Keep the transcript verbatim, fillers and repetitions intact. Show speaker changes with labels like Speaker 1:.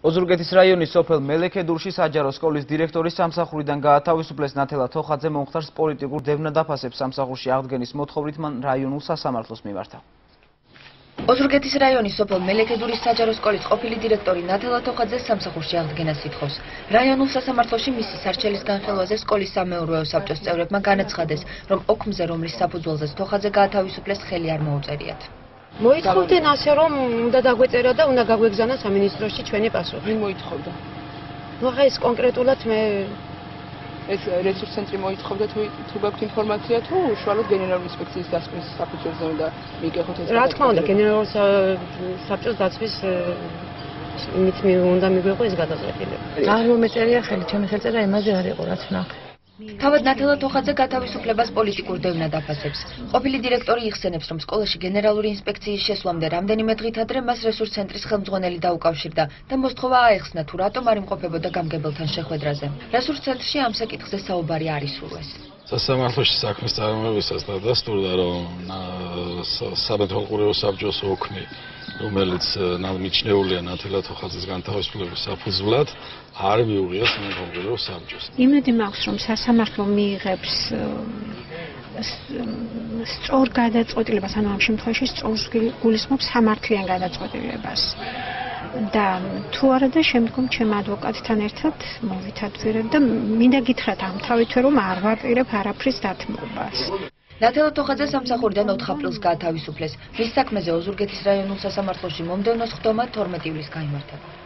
Speaker 1: ოზურგეთის რაიონის სოფელ მელექედურში საჯარო სკოლის დირექტორის სამსახურიდან გაათავისუფლეს ნათელა თოხაძე მომხდარს პოლიტიკურ დევნადაფასებს სამსახურში აღდგენის მოთხოვნით მან რაიონულ სასამართლოს მიმართა.
Speaker 2: ოზურგეთის რაიონის სოფელ მელექედურის საჯარო სკოლის ყოფილი დირექტორი ნათელა თოხაძეს სამსახურში აღდგენას ითხოვს. რაიონულ სასამართლოში მისი სარჩელის განხილვაზე სკოლის სამეურვეო საბჭოს წევრებმა განაცხადეს, რომ ოქმზე, რომლის საფუძველზეც თოხაძე გაათავისუფლეს, ხელი არ მოუწერიათ.
Speaker 3: მოითხოვდნენ ასე, რომ უნდა დაგვეწერა და უნდა გაგვეგზავნოს სამინისტროში ჩვენი პასუხი.
Speaker 4: ვინ მოითხოვდა?
Speaker 3: ნუ ახლა ეს კონკრეტულად მე
Speaker 4: ეს რესურს ცენტრი მოითხოვდა თუ თუ გაქვთ ინფორმაცია თუ უშუალოდ გენერალური ინსპექციის დასკვნის საფუძველზე უნდა მიიღოთ ეს.
Speaker 3: რა თქმა უნდა, გენერალური საბჭოს დაცვის იმით უნდა მიგვიყო ეს გადაწყვეტილება.
Speaker 5: არ მომეწერია ხელი, ჩემი ხელწერა იმაზე არ იყო, რაც ვნახე.
Speaker 2: თავად ნათელა თოხაძე გათავისუფლებას პოლიტიკურ დევნად აფასებს. ყოფილი დირექტორი იხსენებს, რომ სკოლაში გენერალური ინსპექციის შესვლამდე რამდენიმე დღით ადრე მას რესურს ცენტრის ხელმძღვანელი დაუკავშირდა და მოსთხოვა აეხსნა თუ რატომ არ იმყოფებოდა გამგებელთან შეხვედრაზე. რესურს ცენტრში ამ საკითხზე საუბარი არ ისურვეს.
Speaker 6: სასამართლოში საქმის წარმოებისას დადასტურდა, რომ სამეთვალყურეო საბჭოს ოქმი, რომელიც მიჩნეულია ნათელა თოხაძის განთავისუფლების საფუძვლად, არ მიუღია სამეთვალყურეო საბჭოს.
Speaker 7: იმედი მაქვს, რომ სასამართლო მიიღებს სწორ გადაწყვეტილებას, ანუ ამ შემთხვევაში სწორს გულისხმობს სამართლიან გადაწყვეტილებას. და თუ არა და შემდგომ ჩემ ადვოკატთან ერთად მოვითათვირებ და მინდა გითხრათ ამ თავითვე რომ არ ვაპირებ არაფრის დათმობას.
Speaker 2: ნათელა თოხაძე სამსახურიდან ოთხ აპრილს გაათავისუფლეს. მის საქმეზე ოზურგეთის რაიონულ სასამართლოში მომდევნო სხდომა თორმეტი ივლისს გაიმართა.